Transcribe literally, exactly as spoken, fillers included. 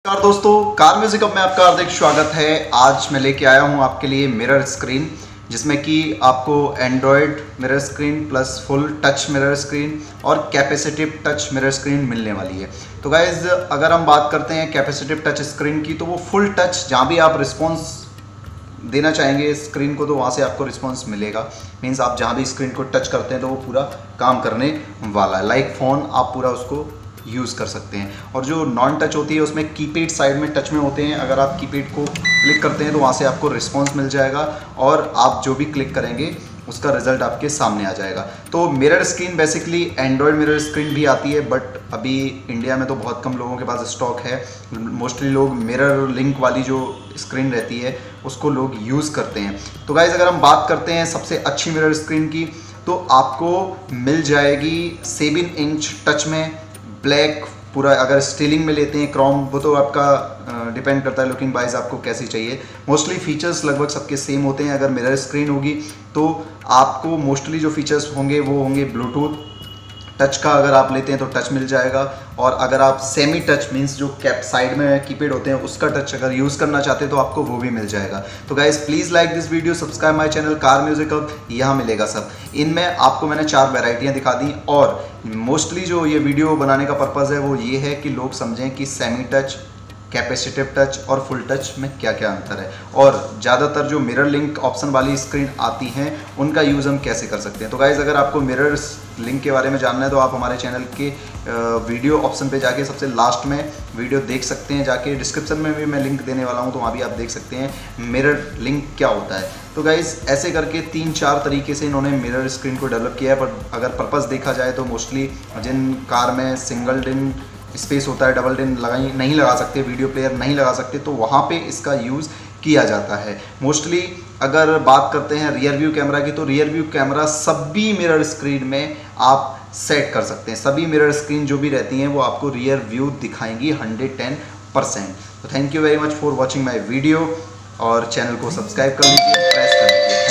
नमस्कार दोस्तों, car music अब में आपका हार्दिक स्वागत है। आज मैं लेके आया हूं आपके लिए मिरर स्क्रीन, जिसमें कि आपको Android mirror screen plus full touch mirror screen और कैपेसिटिव टच मिरर स्क्रीन मिलने वाली है। तो गाइज, अगर हम बात करते हैं कैपेसिटिव टच स्क्रीन की, तो वो फुल टच, जहाँ भी आप रिस्पॉन्स देना चाहेंगे स्क्रीन को तो वहाँ से आपको रिस्पॉन्स मिलेगा। मीन्स आप जहाँ भी स्क्रीन को टच करते हैं तो वो पूरा काम करने वाला है। लाइक फ़ोन आप पूरा उसको यूज़ कर सकते हैं। और जो नॉन टच होती है उसमें कीपैड साइड में टच में होते हैं। अगर आप कीपैड को क्लिक करते हैं तो वहाँ से आपको रिस्पॉन्स मिल जाएगा और आप जो भी क्लिक करेंगे उसका रिजल्ट आपके सामने आ जाएगा। तो mirror screen basically Android mirror screen भी आती है, बट अभी इंडिया में तो बहुत कम लोगों के पास स्टॉक है। मोस्टली लोग मिरर लिंक वाली जो स्क्रीन रहती है उसको लोग यूज़ करते हैं। तो गाइज़, अगर हम बात करते हैं सबसे अच्छी मिरर स्क्रीन की, तो आपको मिल जाएगी सेवन इंच टच में ब्लैक पूरा। अगर स्टीलिंग में लेते हैं क्रोम, वो तो आपका डिपेंड करता है लुकिंग वाइज आपको कैसी चाहिए। मोस्टली फीचर्स लगभग सबके सेम होते हैं। अगर मिरर स्क्रीन होगी तो आपको मोस्टली जो फीचर्स होंगे वो होंगे ब्लूटूथ। टच का अगर आप लेते हैं तो टच मिल जाएगा, और अगर आप सेमी टच मींस जो कैप साइड में कीपैड होते हैं उसका टच अगर यूज़ करना चाहते हैं तो आपको वो भी मिल जाएगा। तो guys, please like this video, subscribe my channel car music अब, यहाँ मिलेगा सब। इनमें आपको मैंने चार वेराइटियाँ दिखा दी, और मोस्टली जो ये वीडियो बनाने का पर्पज़ है वो ये है कि लोग समझें कि सेमी टच, कैपेसिटिव टच और फुल टच में क्या क्या अंतर है, और ज़्यादातर जो मिरर लिंक ऑप्शन वाली स्क्रीन आती हैं उनका यूज़ हम कैसे कर सकते हैं। तो गाइज़, अगर आपको मिरर लिंक के बारे में जानना है तो आप हमारे चैनल के वीडियो ऑप्शन पे जाके सबसे लास्ट में वीडियो देख सकते हैं। जाके डिस्क्रिप्शन में भी मैं लिंक देने वाला हूँ, तो वहाँ भी आप देख सकते हैं मिरर लिंक क्या होता है। तो गाइज़, ऐसे करके तीन चार तरीके से इन्होंने मिरर स्क्रीन को डेवलप किया है। पर अगर पर्पज़ देखा जाए तो मोस्टली जिन कार में सिंगल डिन स्पेस होता है, डबल डिन लगा नहीं लगा सकते, वीडियो प्लेयर नहीं लगा सकते, तो वहाँ पे इसका यूज़ किया जाता है। मोस्टली अगर बात करते हैं रियर व्यू कैमरा की, तो रियर व्यू कैमरा सभी मिरर स्क्रीन में आप सेट कर सकते हैं। सभी मिरर स्क्रीन जो भी रहती हैं वो आपको रियर व्यू दिखाएंगी हंड्रेड टेन परसेंट। तो thank you very much for watching my video, और चैनल को सब्सक्राइब कर लीजिए, प्रेस कर लीजिए।